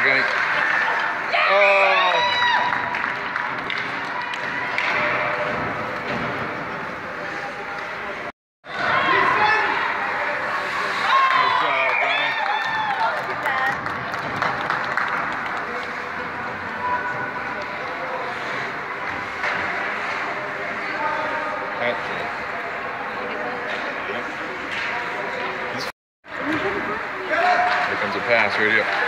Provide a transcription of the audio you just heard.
Gunny. Oh! Nice job, Gunny. Here comes a pass, right here.